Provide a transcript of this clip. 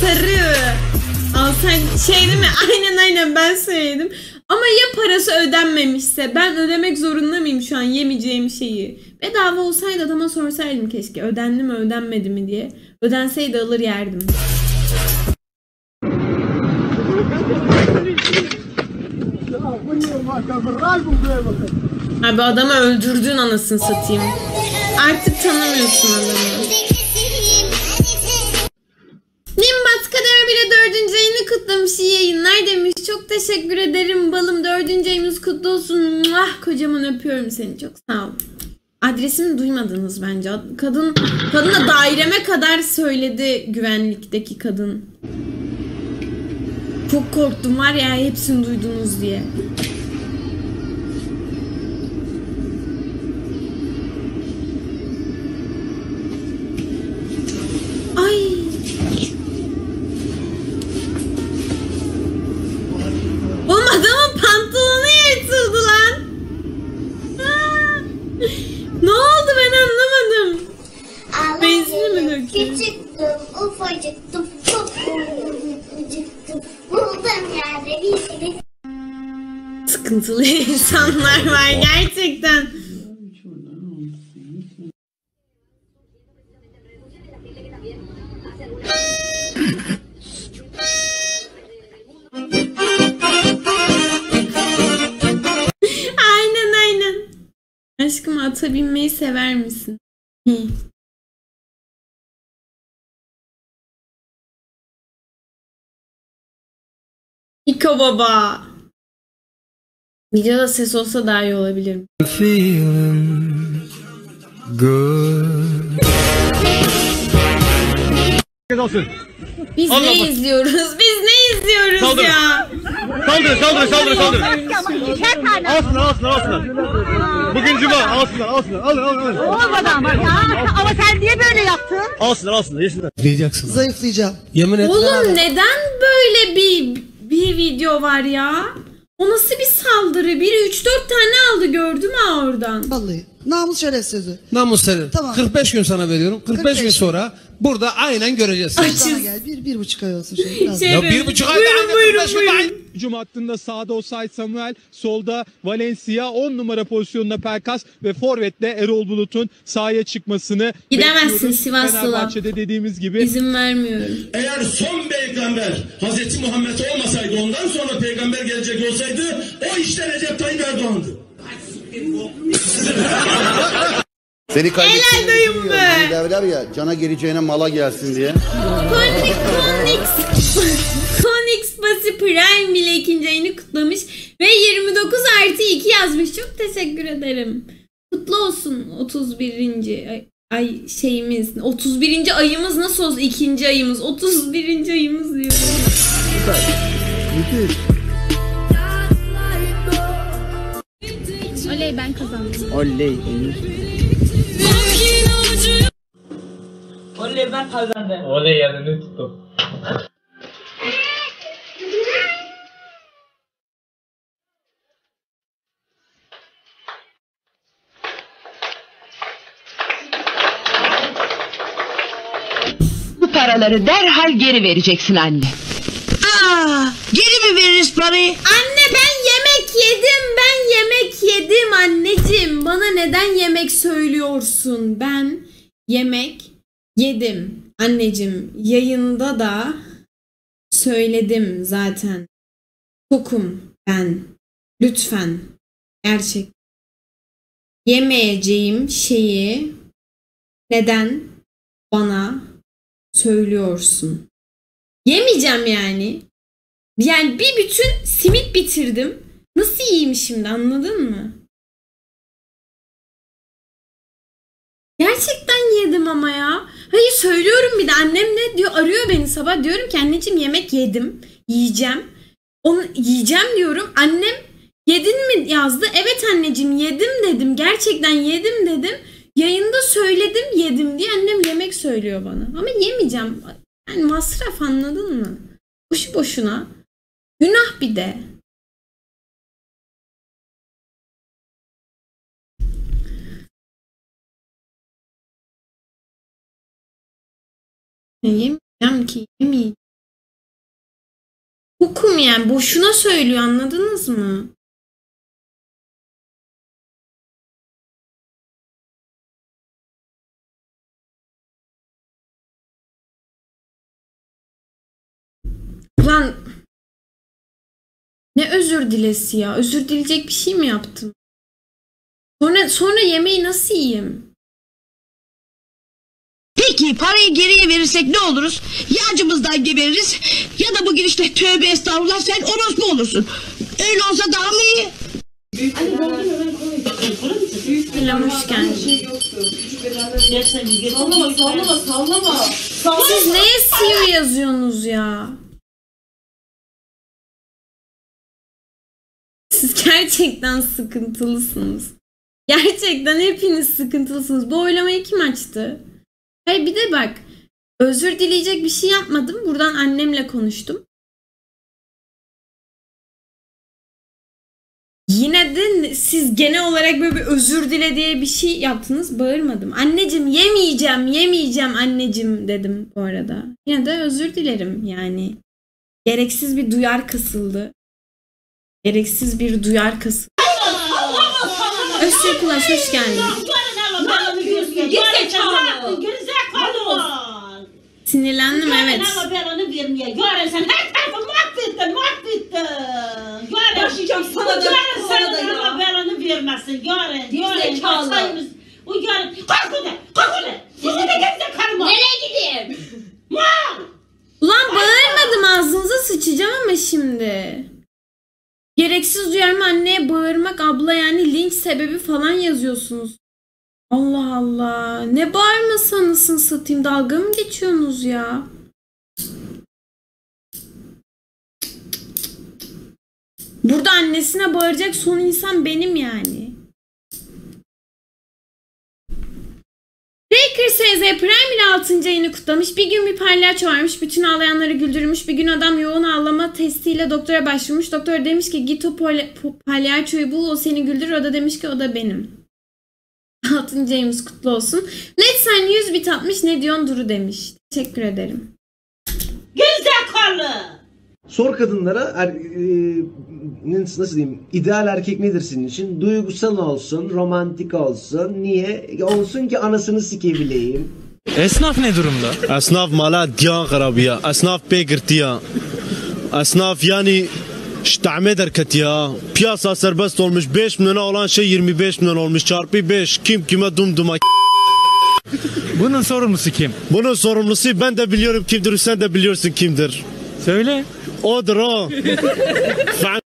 sarı. Al sen şey değil mi? Aynen ben söyledim. Ama ya parası ödenmemişse ben ödemek zorunda mıyım şu an yemeyeceğim şeyi? Bedava olsaydı adama sorsaydım keşke ödendi mi ödenmedi mi diye. Ödenseydi alır yerdim. Abi adamı öldürdün anasını satayım. Artık tanımıyorsun adamı. Nimbat Kader bile 4. ayını kutlamış, iyi yayınlar demiş. Çok teşekkür ederim balım. 4. ayımız kutlu olsun. Muah, kocaman öpüyorum seni. Çok sağ ol. Adresimi duymadınız bence. Kadın da daireme kadar söyledi, güvenlikteki kadın. Çok korktum var ya, hepsini duydunuz diye. Ay. Oğlum adamın pantolonu yırtıldı lan. Ne oldu ben anlamadım. Benzin mi döktü? Küçüktüm, ufacıktım, çok ufacıktım. Buldum yerde bir seni. Sıkıntılı insanlar var gerçekten. Aynen. Aşkım ata binmeyi sever misin? İko baba. Videoda ses olsa daha iyi olabilir. Biz ne izliyoruz? Biz ne izliyoruz Saldır. ya? Saldır. Alsınlar. Bugün cuma, alsınlar. Alın. Olmadı ama ya. Ama sen niye böyle yaptın? Alsınlar, yesinler. Zayıflayacağım. Yemin et. Oğlum neden böyle bir video var ya? O nasıl bir saldırı? Biri 3-4 tane aldı, gördüm ha oradan. Vallahi. Namus şeref sözü. Namus senin. Tamam. 45 gün sana veriyorum. 45 gün sonra burada aynen göreceğiz. Sana gel. Bir buçuk ay olsun şöyle. Biraz. Ya 1,5 ay daha Buyurun. Hücum hattında sağda Osay Samuel, solda Valencia, 10 numara pozisyonunda Pelkas ve forvetle Erol Bulut'un sahaya çıkmasını Gidemezsin bekliyoruz. Sivaslı'la. Fenerbahçe'de dediğimiz gibi İzin vermiyorum. Eğer son peygamber Hazreti Muhammed olmasaydı, ondan sonra peygamber gelecek olsaydı, o işte Recep Tayyip Erdoğan'dı. Seni Helal dayım be. Hani derler ya, cana geleceğine mala gelsin diye. Konix Basi Prime bile 2. ayını kutlamış ve 29+2 yazmış. Çok teşekkür ederim. Kutlu olsun 31. ay şeyimiz. 31. ayımız nasıl olsun? 2. ayımız. 31. ayımız diyorum. Oley, ben kazandım. Oley. Oley ben kazandım. Oley yerine tuttum. Bu paraları derhal geri vereceksin anne. Geri mi veririz parayı? Anne ben yemek yedim anneciğim. Bana neden yemek söylüyorsun? Ben yemek yedim anneciğim. Yayında da söyledim zaten. Tokum ben. Lütfen. Gerçek. Yemeyeceğim şeyi neden bana söylüyorsun? Yemeyeceğim yani. Yani bir bütün simit bitirdim. Nasıl yiyeyim şimdi, anladın mı? Gerçekten yedim ama ya. Hayır söylüyorum, bir de annem ne diyor, arıyor beni sabah, diyorum ki anneciğim yemek yedim, yiyeceğim. Onu yiyeceğim diyorum. Annem yedin mi yazdı. Evet anneciğim yedim dedim. Gerçekten yedim dedim. Yayında söyledim yedim diye, annem yemek söylüyor bana. Ama yemeyeceğim. Yani masraf, anladın mı? Boşu boşuna. Günah bir de. Yemeyeceğim ki, yemeyeceğim. Hukum yani boşuna söylüyor, anladınız mı? Ulan ne özür dilesi ya? Özür dileyecek bir şey mi yaptım? Sonra yemeği nasıl yiyeyim? Peki parayı geriye verirsek ne oluruz? Ya acımızdan gebeririz ya da bu girişte tövbe estağfurullah sen orospu olursun. Öyle olsa daha mı iyi? Selam, hoş geldin. Siz neye Siri yazıyorsunuz ya? Siz gerçekten sıkıntılısınız. Gerçekten hepiniz sıkıntılısınız. Bu oylamayı kim açtı? Hayır bir de bak, özür dileyecek bir şey yapmadım. Buradan annemle konuştum. Yine de siz genel olarak böyle bir özür dile diye bir şey yaptınız. Bağırmadım. Anneciğim yemeyeceğim anneciğim dedim bu arada. Yine de özür dilerim yani. Gereksiz bir duyar kasıldı. Özsür Kulaş, hoş geldin. Sinirlendim, evet. Başlayacağım sana da Allah belanı vermesin. Nereye gideyim? Ulan bağırmadım, ağzınıza sıçacağım ama şimdi. Gereksiz duyarım anneye bağırmak abla, yani linç sebebi falan yazıyorsunuz. Allah Allah. Ne bağırması anasını satayım, dalga mı geçiyorsunuz ya? Burada annesine bağıracak son insan benim yani. Breaker SZ Prime ile 6. ayını kutlamış. Bir gün bir palyaço varmış. Bütün ağlayanları güldürmüş. Bir gün adam yoğun ağlama testiyle doktora başvurmuş. Doktor demiş ki git o palyaçoyu bul, o seni güldürür. O da demiş ki o da benim. 6. ayımız kutlu olsun. Letsen 100 bit atmış. Ne diyorsun Duru demiş. Teşekkür ederim. Gerizekalı! Sor kadınlara nasıl diyeyim, ideal erkek nedir senin için? Duygusal olsun, romantik olsun. Niye? Olsun ki anasını sikebileyim. Esnaf ne durumda? Esnaf mala diyan karabiya. Esnaf pekirtiya. Esnaf yani iştahme derket ya. Piyasa serbest olmuş. 5 milyona olan şey 25 milyon olmuş. Çarpı 5. Kim kime dumduma. Bunun sorumlusu kim? Bunun sorumlusu ben de biliyorum kimdir. Sen de biliyorsun kimdir. Söyle. Odur o.